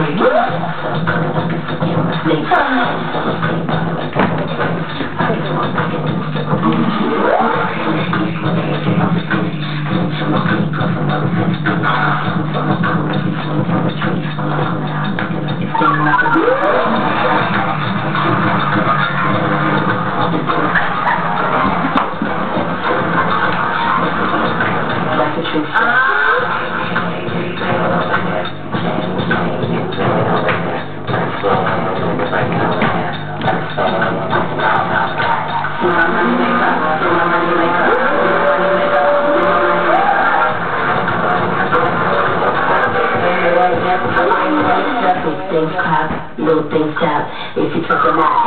Big things clap, little things tap. If you took a nap,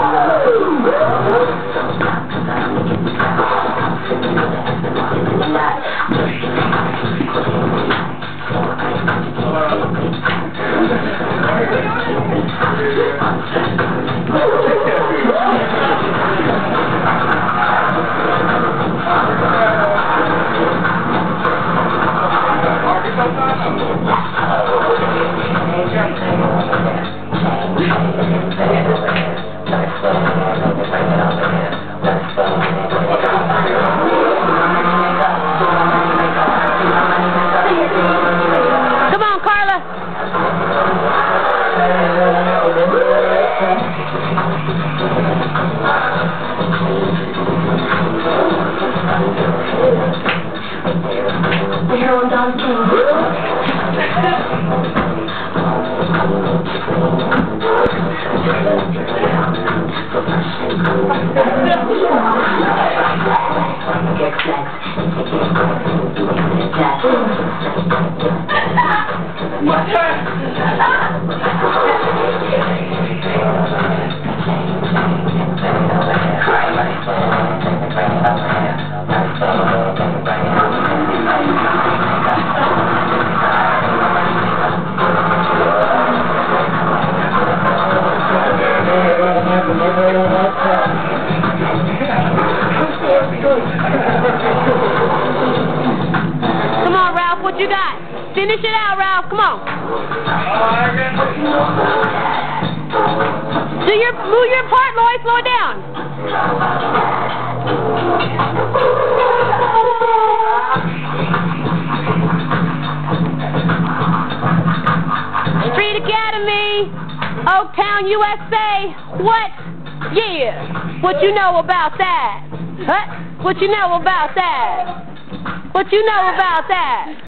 come on, Carla. The hero Don King. Come on, Ralph, what you got? Finish it out, Ralph, come on. Move your part, Lloyd, slow it down. Street Academy, Oaktown, USA. What? Yeah. What you know about that? Huh? What you know about that? What you know about that?